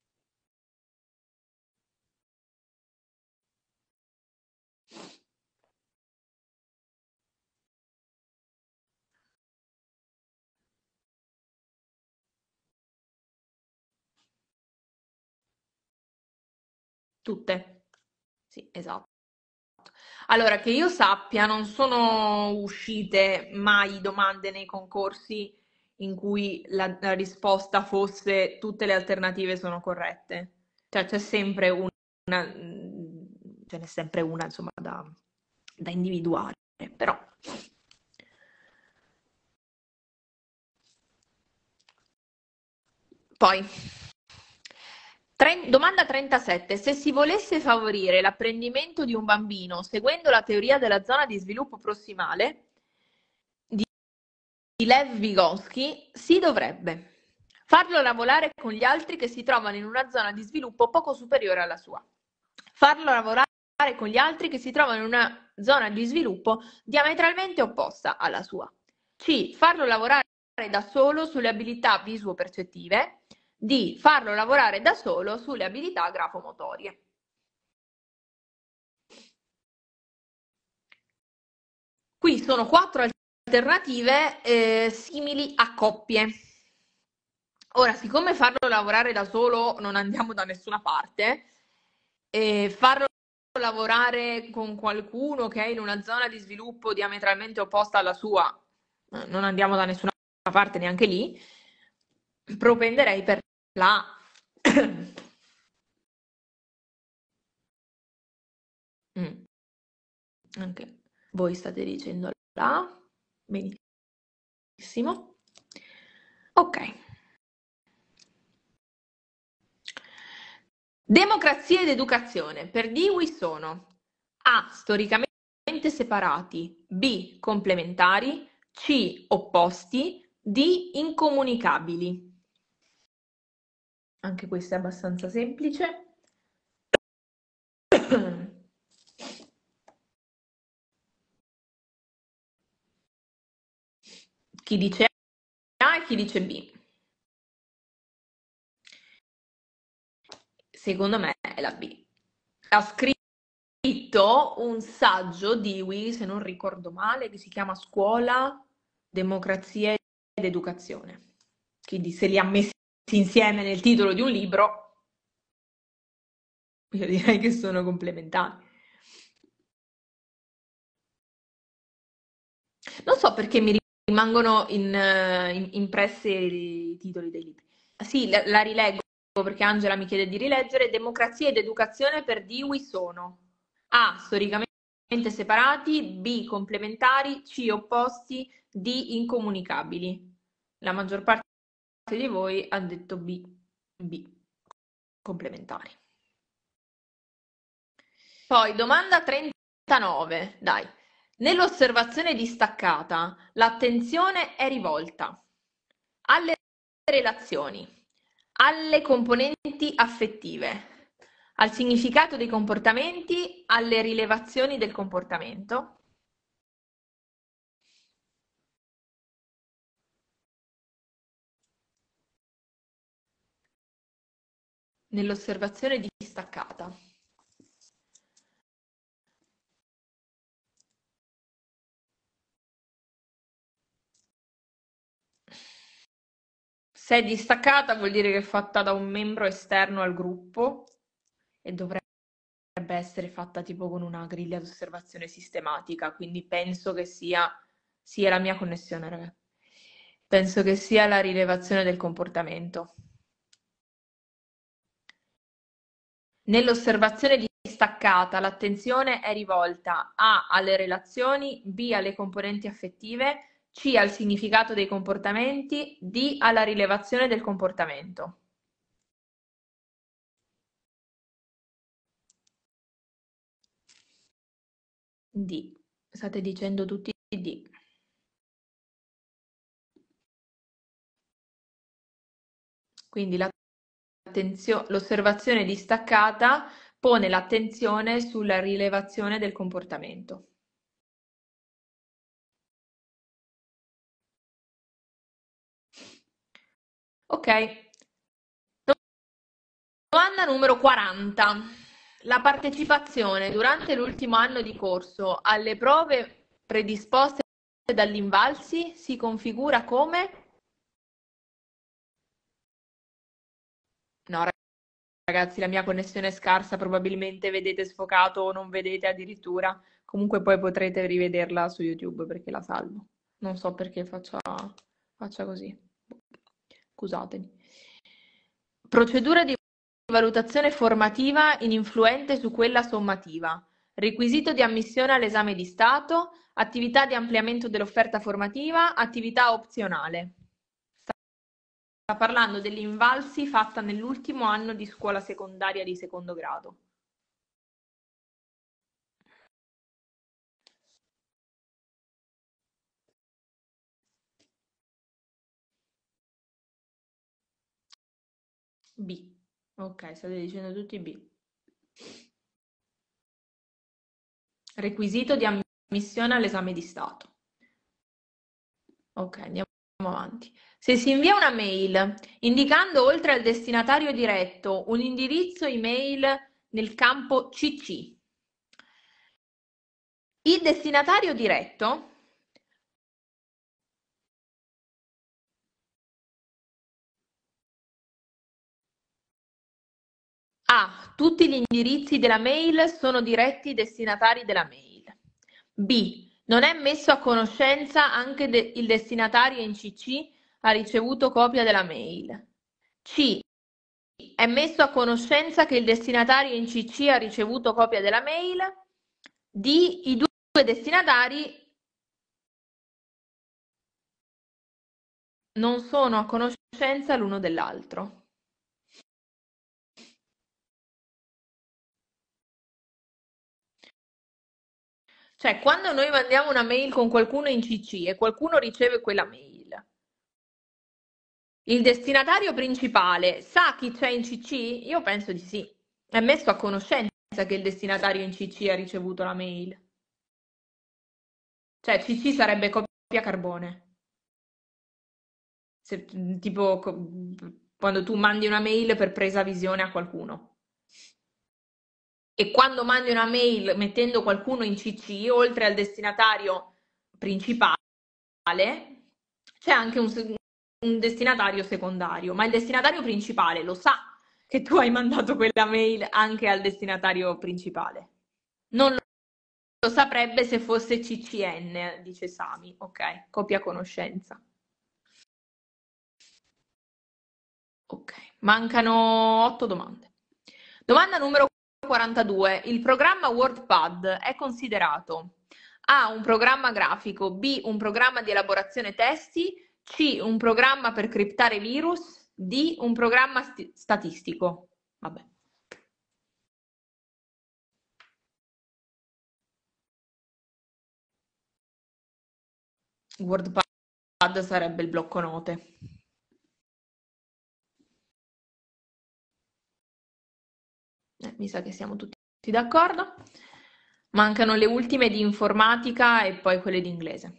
Speaker 1: Tutte. Sì, esatto. Allora, che io sappia, non sono uscite mai domande nei concorsi in cui la, la risposta fosse tutte le alternative sono corrette. Cioè c'è sempre una, ce n'è sempre una, insomma, da, da individuare, però. Poi, tre- domanda trentasette. Se si volesse favorire l'apprendimento di un bambino seguendo la teoria della zona di sviluppo prossimale di di Lev Vygotsky, si dovrebbe farlo lavorare con gli altri che si trovano in una zona di sviluppo poco superiore alla sua. Farlo lavorare con gli altri che si trovano in una zona di sviluppo diametralmente opposta alla sua. C. Farlo lavorare da solo sulle abilità visuo-percettive. D. Farlo lavorare da solo sulle abilità grafomotorie. Qui sono quattro alternative eh, simili a coppie. Ora, siccome farlo lavorare da solo non andiamo da nessuna parte, eh, farlo lavorare con qualcuno che è in una zona di sviluppo diametralmente opposta alla sua, eh, non andiamo da nessuna parte neanche lì, propenderei per la mm. Anche voi state dicendo la benissimo. Ok. Democrazia ed educazione per Dewey sono A. Storicamente separati, B. Complementari, C. Opposti, D. Incomunicabili. Anche questo è abbastanza semplice. Chi dice A e chi dice B? Secondo me è la B. Ha scritto un saggio Dewey, se non ricordo male, che si chiama Scuola, Democrazia ed Educazione. Quindi se li ha messi insieme nel titolo di un libro, io direi che sono complementari. Non so perché mi rimangono in, eh, in- impressi i titoli dei libri. Sì, la, la rileggo perché Angela mi chiede di rileggere. Democrazia ed educazione per Dewey sono A. Storicamente separati, B. Complementari, C. Opposti, D. Incomunicabili. La maggior parte di voi ha detto B. B. Complementari. Poi, domanda trentanove, dai. Nell'osservazione distaccata, l'attenzione è rivolta alle relazioni, alle componenti affettive, al significato dei comportamenti, alle rilevazioni del comportamento. Nell'osservazione distaccata. Se è distaccata vuol dire che è fatta da un membro esterno al gruppo e dovrebbe essere fatta tipo con una griglia di osservazione sistematica, quindi penso che sia, sia la mia connessione, ragazzi. Penso che sia la rilevazione del comportamento. Nell'osservazione distaccata l'attenzione è rivolta A alle relazioni, B alle componenti affettive, C al significato dei comportamenti, D alla rilevazione del comportamento. D. State dicendo tutti D. Quindi l'osservazione distaccata pone l'attenzione sulla rilevazione del comportamento. Ok. Domanda numero quaranta. La partecipazione durante l'ultimo anno di corso alle prove predisposte dall'Invalsi si configura come? No, ragazzi, la mia connessione è scarsa, probabilmente vedete sfocato o non vedete addirittura. Comunque poi potrete rivederla su YouTube perché la salvo. Non so perché faccia, faccia così. Scusatemi. Procedura di valutazione formativa ininfluente su quella sommativa. Requisito di ammissione all'esame di Stato, attività di ampliamento dell'offerta formativa, attività opzionale. Sta parlando dell'Invalsi fatta nell'ultimo anno di scuola secondaria di secondo grado. B. Ok, state dicendo tutti B. Requisito di ammissione all'esame di Stato. Ok, andiamo avanti. Se si invia una mail indicando oltre al destinatario diretto un indirizzo email nel campo C C, il destinatario diretto A. Tutti gli indirizzi della mail sono diretti destinatari della mail. B. Non è messo a conoscenza anche de- il destinatario in C C ha ricevuto copia della mail. C. È messo a conoscenza che il destinatario in C C ha ricevuto copia della mail. D. I due destinatari non sono a conoscenza l'uno dell'altro. Cioè, quando noi mandiamo una mail con qualcuno in C C e qualcuno riceve quella mail, il destinatario principale sa chi c'è in C C? Io penso di sì. È messo a conoscenza che il destinatario in C C ha ricevuto la mail. Cioè, C C sarebbe copia carbone. Se- tipo co- quando tu mandi una mail per presa visione a qualcuno. E quando mandi una mail mettendo qualcuno in C C, oltre al destinatario principale, c'è anche un, un destinatario secondario, ma il destinatario principale lo sa che tu hai mandato quella mail anche al destinatario principale. Non lo saprebbe se fosse C C N, dice Sami. Ok, copia conoscenza. Ok, mancano otto domande. Domanda numero quarantadue. Il programma WordPad è considerato A. Un programma grafico, B. Un programma di elaborazione testi, C. Un programma per criptare virus, D. Un programma sti- statistico. Vabbè. WordPad sarebbe il blocco note. Eh, mi sa che siamo tutti d'accordo. Mancano le ultime di informatica e poi quelle di inglese.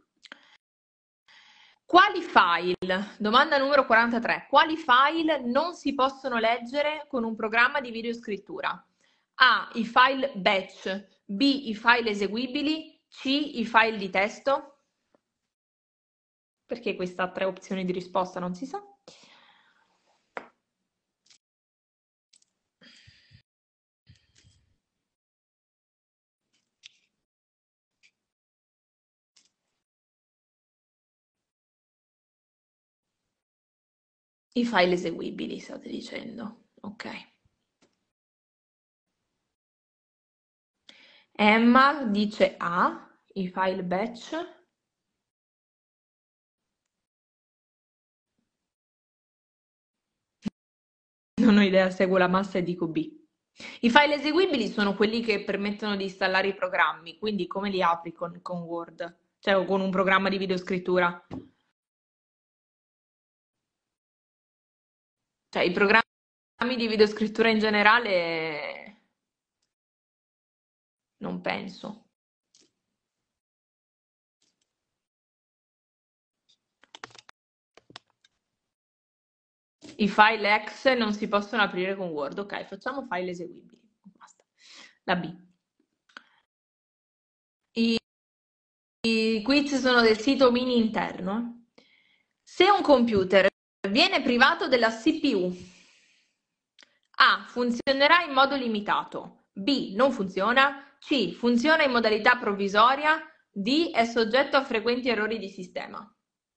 Speaker 1: Quali file? Domanda numero quarantatré. Quali file non si possono leggere con un programma di videoscrittura? A. I file batch. B. I file eseguibili. C. I file di testo. Perché questa ha tre opzioni di risposta non si sa. I file eseguibili, state dicendo. Ok. Emma dice A. I file batch. non ho idea, seguo la massa e dico B. I file eseguibili sono quelli che permettono di installare i programmi, quindi come li apri con, con Word? Cioè o con un programma di videoscrittura? Cioè i programmi di videoscrittura in generale non penso. I file Excel non si possono aprire con Word. Ok, facciamo file eseguibili. Basta. La B. I, I quiz sono del sito mini interno. Se un computer viene privato della C P U, A. Funzionerà in modo limitato. B. Non funziona. C. Funziona in modalità provvisoria. D. È soggetto a frequenti errori di sistema.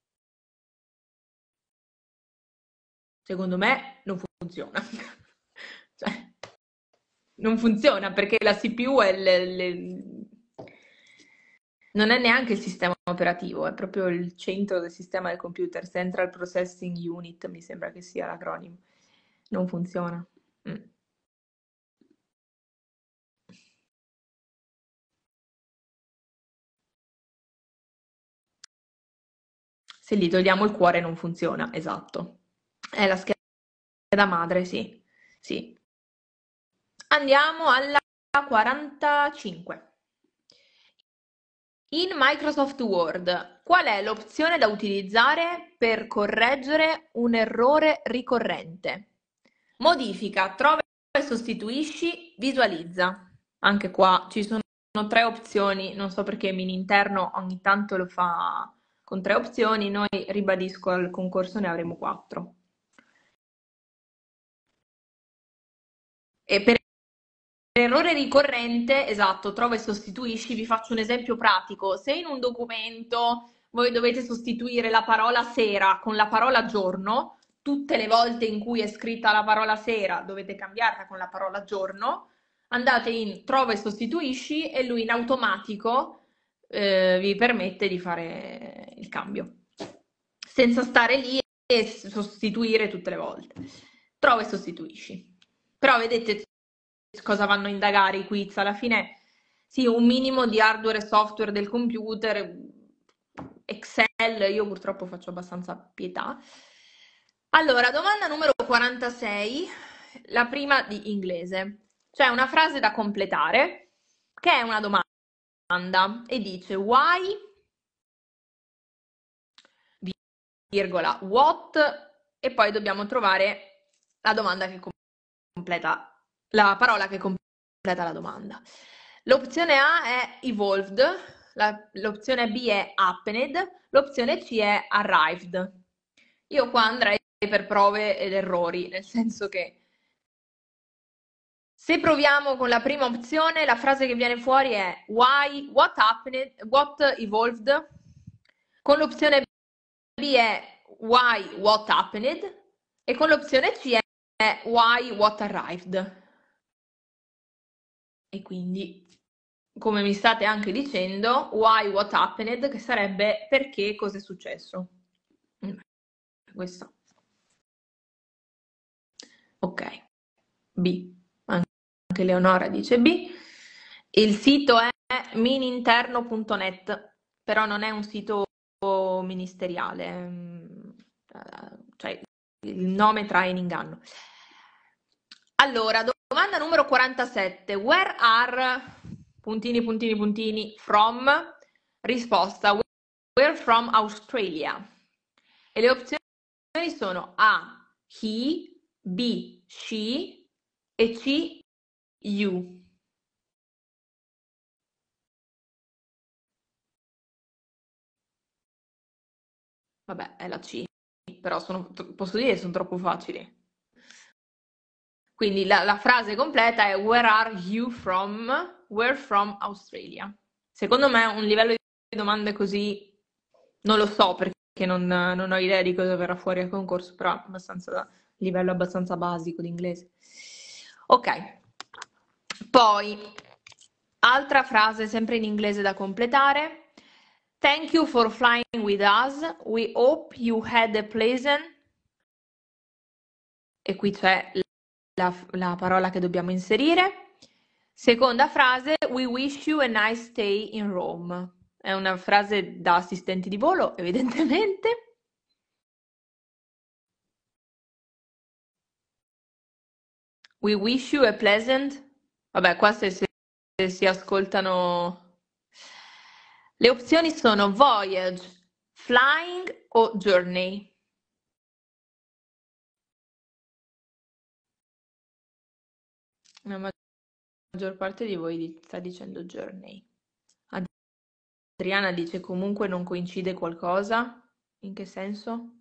Speaker 1: Secondo me non funziona. Cioè, non funziona perché la C P U è le, le... non è neanche il sistema operativo, è proprio il centro del sistema del computer, Central Processing Unit, mi sembra che sia l'acronimo. Non funziona. Mm. Se gli togliamo il cuore non funziona, esatto. È la scheda madre, sì. Sì. Andiamo alla quarantacinque. In Microsoft Word, qual è l'opzione da utilizzare per correggere un errore ricorrente? Modifica, trova e sostituisci, visualizza. Anche qua ci sono tre opzioni, non so perché Mini Interno ogni tanto lo fa con tre opzioni, noi ribadisco al concorso ne avremo quattro. E per errore ricorrente, esatto, trova e sostituisci, vi faccio un esempio pratico. Se in un documento voi dovete sostituire la parola sera con la parola giorno, tutte le volte in cui è scritta la parola sera dovete cambiarla con la parola giorno, andate in trova e sostituisci e lui in automatico eh, vi permette di fare il cambio, senza stare lì e sostituire tutte le volte. Trova e sostituisci. Però vedete cosa vanno a indagare i quiz? Alla fine, sì, un minimo di hardware e software del computer, Excel, io purtroppo faccio abbastanza pietà. Allora, domanda numero quarantasei, la prima di inglese. C'è una frase da completare che è una domanda e dice why, virgola, what, e poi dobbiamo trovare la domanda che completa, la parola che completa la domanda. L'opzione A è evolved, la- l'opzione B è happened, l'opzione C è arrived. Io qua andrei per prove ed errori, nel senso che se proviamo con la prima opzione, la frase che viene fuori è why, what happened, what evolved. Con l'opzione B è why, what happened. E con l'opzione C è why, what arrived. E quindi, come mi state anche dicendo, why, what happened, che sarebbe perché, cosa è successo. Questo. Ok. B. Anche Leonora dice B. Il sito è mininterno punto net, però non è un sito ministeriale, cioè il nome trae in inganno. Allora, domanda numero quarantasette. Where are puntini puntini puntini from? Risposta we're from Australia. E le opzioni sono A, he, B, she e C, you. Vabbè, è la C, però sono, posso dire che sono troppo facili. Quindi la, la frase completa è where are you from? We're from Australia. Secondo me un livello di domande così non lo so perché non, non ho idea di cosa verrà fuori al concorso, però abbastanza livello abbastanza basico di inglese. Ok, poi altra frase sempre in inglese da completare. Thank you for flying with us. We hope you had a pleasant. E qui c'è la, la parola che dobbiamo inserire. Seconda frase, we wish you a nice stay in Rome. È una frase da assistenti di volo, evidentemente. We wish you a pleasant. Vabbè, qua se, se- se si ascoltano. Le opzioni sono voyage, flying o journey. La maggior parte di voi di- sta dicendo journey. Adriana dice comunque non coincide qualcosa. In che senso?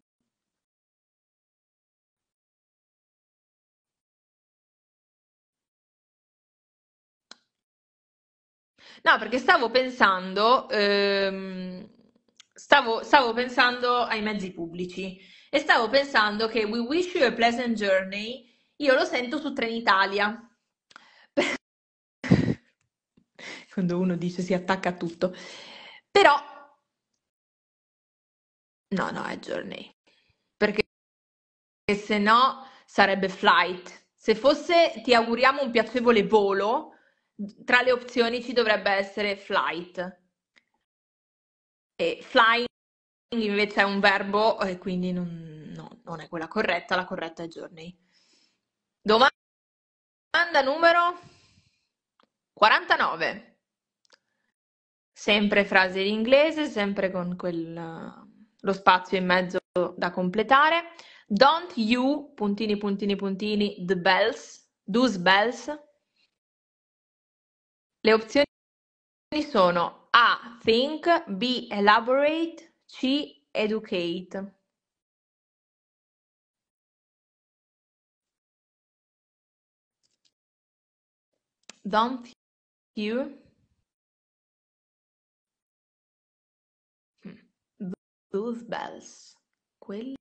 Speaker 1: No, perché stavo pensando, ehm, stavo, stavo pensando ai mezzi pubblici e stavo pensando che We wish you a pleasant journey, io lo sento su Trenitalia. Quando uno dice si attacca a tutto. Però, no, no, è journey. Perché se no sarebbe flight. Se fosse ti auguriamo un piacevole volo, tra le opzioni ci dovrebbe essere flight. E flying invece è un verbo e quindi non, no, non è quella corretta, la corretta è journey. Domanda numero quarantanove. Sempre frase in inglese, sempre con quel, lo spazio in mezzo da completare. Don't you, puntini, puntini, puntini, the bells, those bells. Le opzioni sono A, think, B, elaborate, C, educate. Don't you? Those bells. Quelle?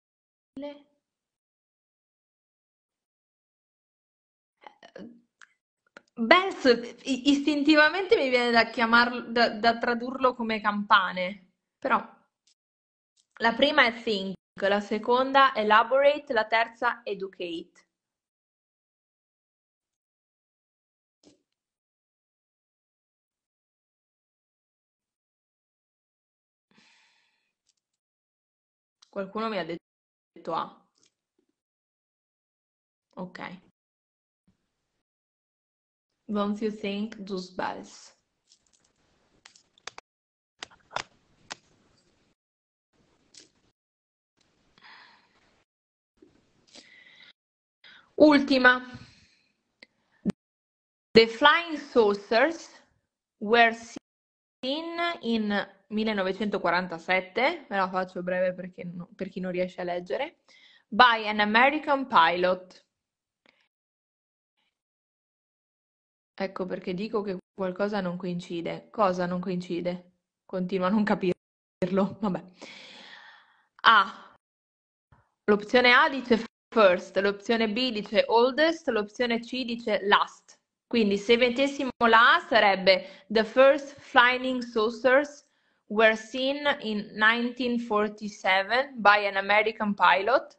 Speaker 1: Bells, i- istintivamente mi viene da chiamarlo, da, da tradurlo come campane, però la prima è think, la seconda elaborate, la terza educate. Qualcuno mi ha detto A. Ok. Don't you think those bells? Ultima. The flying saucers were seen in millenovecentoquarantasette, me la faccio breve perché no- per chi non riesce a leggere, by an American pilot. Ecco perché dico che qualcosa non coincide. Cosa non coincide? Continuo a non capirlo. Vabbè. A. L'opzione A dice first, l'opzione B dice oldest, l'opzione C dice last. Quindi se mettessimo la A sarebbe the first flying saucers were seen in nineteen forty-seven by an American pilot.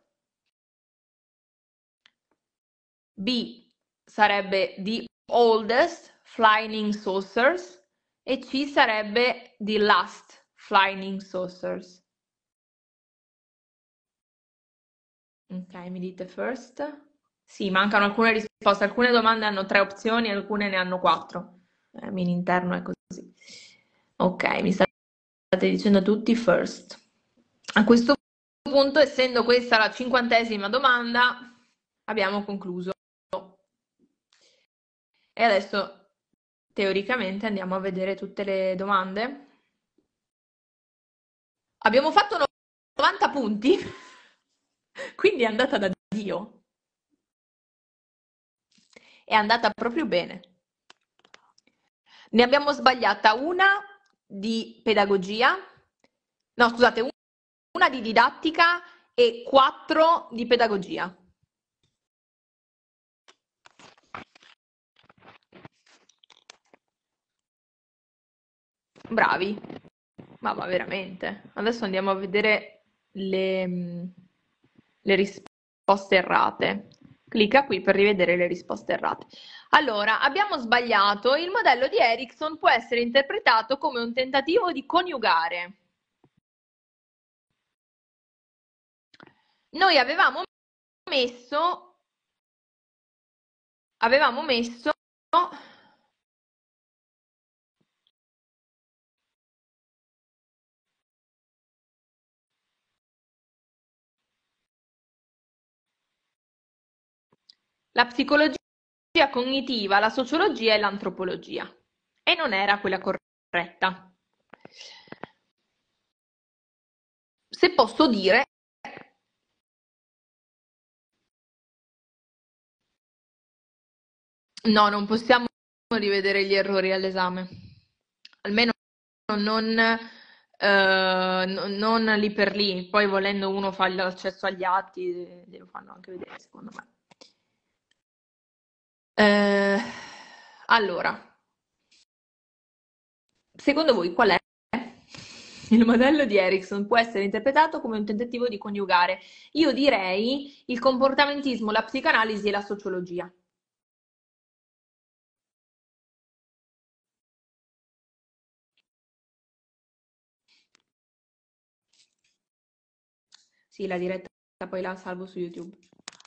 Speaker 1: B sarebbe the oldest flying saucers e C sarebbe the last flying saucers. Ok, mi dite first? Sì, mancano alcune risposte. Alcune domande hanno tre opzioni, alcune ne hanno quattro. Eh, mini interno è così. Ok, mi state dicendo tutti first. A questo punto, essendo questa la cinquantesima domanda, abbiamo concluso. E adesso, teoricamente, andiamo a vedere tutte le domande. Abbiamo fatto novanta punti, quindi è andata da Dio. È andata proprio bene. Ne abbiamo sbagliata una di pedagogia, no scusate, una di didattica e quattro di pedagogia. Bravi, ma, ma veramente. Adesso andiamo a vedere le, le risposte errate. Clicca qui per rivedere le risposte errate. Allora, abbiamo sbagliato. Il modello di Erickson può essere interpretato come un tentativo di coniugare. Noi avevamo messo, avevamo messo la psicologia cognitiva, la sociologia e l'antropologia. E non era quella corretta. Se posso dire, no, non possiamo rivedere gli errori all'esame. Almeno non, eh, no- non lì per lì. Poi volendo uno fa l'accesso agli atti, eh, glielo fanno anche vedere, secondo me. Eh, allora, secondo voi qual è? Il modello di Erickson può essere interpretato come un tentativo di coniugare, io direi, il comportamentismo, la psicanalisi e la sociologia. Sì, la diretta poi la salvo su YouTube.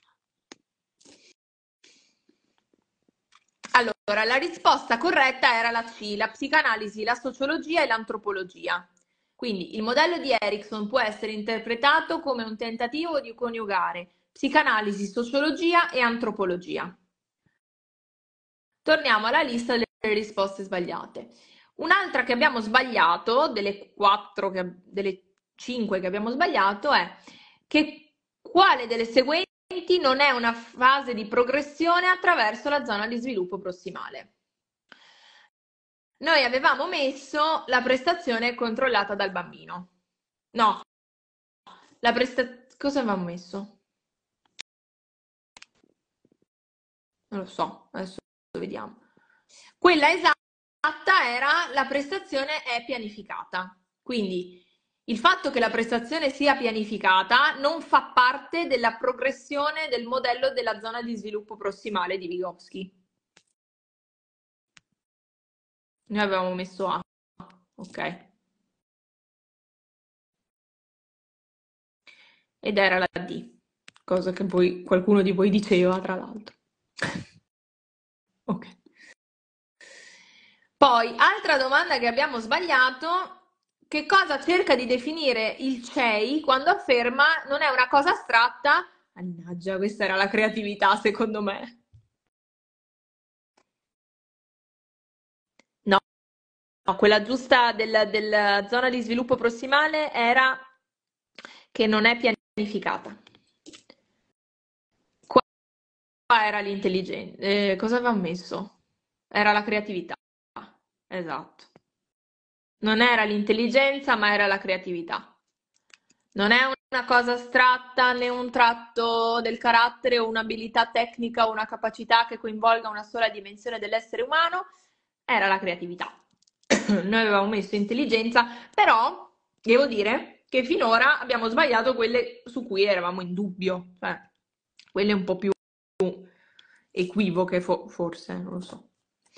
Speaker 1: Allora, la risposta corretta era la C, la psicanalisi, la sociologia e l'antropologia. Quindi il modello di Erickson può essere interpretato come un tentativo di coniugare psicanalisi, sociologia e antropologia. Torniamo alla lista delle risposte sbagliate. Un'altra che abbiamo sbagliato, delle quattro, che, delle cinque che abbiamo sbagliato, è che quale delle seguenti non è una fase di progressione attraverso la zona di sviluppo prossimale? Noi avevamo messo la prestazione controllata dal bambino. No, la prestazione... Cosa avevamo messo? Non lo so, adesso lo vediamo. Quella esatta era la prestazione è pianificata. Quindi il fatto che la prestazione sia pianificata non fa parte della progressione del modello della zona di sviluppo prossimale di Vygotsky. Noi avevamo messo A, ok? Ed era la D, cosa che poi qualcuno di voi diceva, tra l'altro. Ok. Poi, altra domanda che abbiamo sbagliato, che cosa cerca di definire il C E I quando afferma non è una cosa astratta? Mannaggia, questa era la creatività, secondo me. No, no, quella giusta del- della zona di sviluppo prossimale era che non è pianificata. Qua era l'intelligenza. Eh, cosa avevamo messo? Era la creatività. Esatto. Non era l'intelligenza, ma era la creatività. Non è una cosa astratta né un tratto del carattere o un'abilità tecnica o una capacità che coinvolga una sola dimensione dell'essere umano, era la creatività. Noi avevamo messo intelligenza, però devo dire che finora abbiamo sbagliato quelle su cui eravamo in dubbio, cioè quelle un po' più equivoche, fo- forse, non lo so.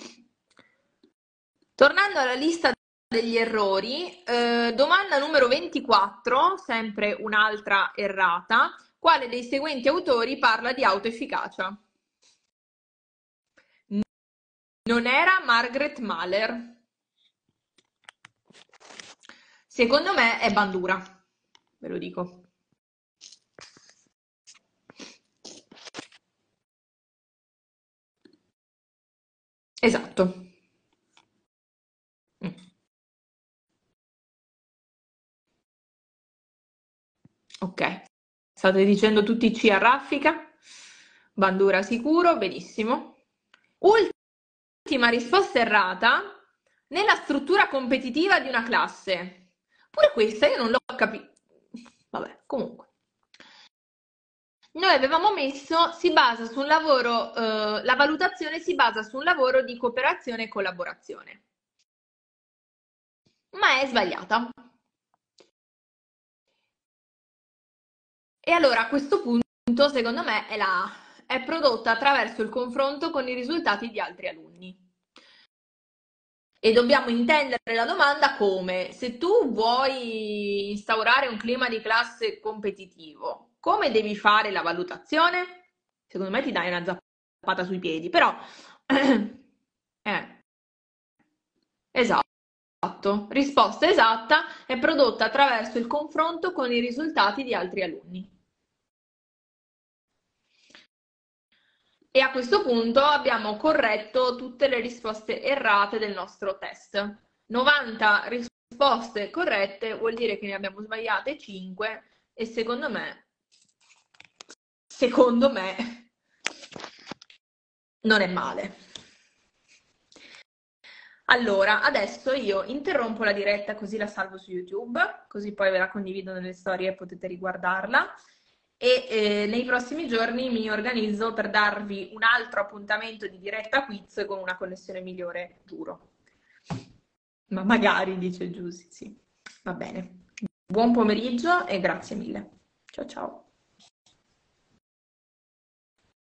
Speaker 1: Tornando alla lista degli errori, eh, domanda numero ventiquattro, sempre un'altra errata. Quale dei seguenti autori parla di autoefficacia? Non era Margaret Mahler. Secondo me è Bandura, ve lo dico. Esatto. Mm. Ok, state dicendo tutti C a raffica? Bandura sicuro, benissimo. Ultima risposta errata, nella struttura competitiva di una classe. Pure questa io non l'ho capito. Vabbè, comunque. Noi avevamo messo, si basa su un lavoro, eh, la valutazione si basa su un lavoro di cooperazione e collaborazione. Ma è sbagliata. E allora a questo punto, secondo me, è la, è prodotta attraverso il confronto con i risultati di altri alunni. E dobbiamo intendere la domanda come: se tu vuoi instaurare un clima di classe competitivo, come devi fare la valutazione? Secondo me ti dai una zappata sui piedi, però eh, esatto. Risposta esatta: è prodotta attraverso il confronto con i risultati di altri alunni. E a questo punto abbiamo corretto tutte le risposte errate del nostro test. novanta risposte corrette vuol dire che ne abbiamo sbagliate cinque e secondo me, secondo me, non è male. Allora, adesso io interrompo la diretta così la salvo su YouTube, così poi ve la condivido nelle storie e potete riguardarla. E eh, nei prossimi giorni mi organizzo per darvi un altro appuntamento di diretta quiz con una connessione migliore, giuro. Ma magari, dice Giusy, sì. Va bene. Buon pomeriggio e grazie mille. Ciao ciao.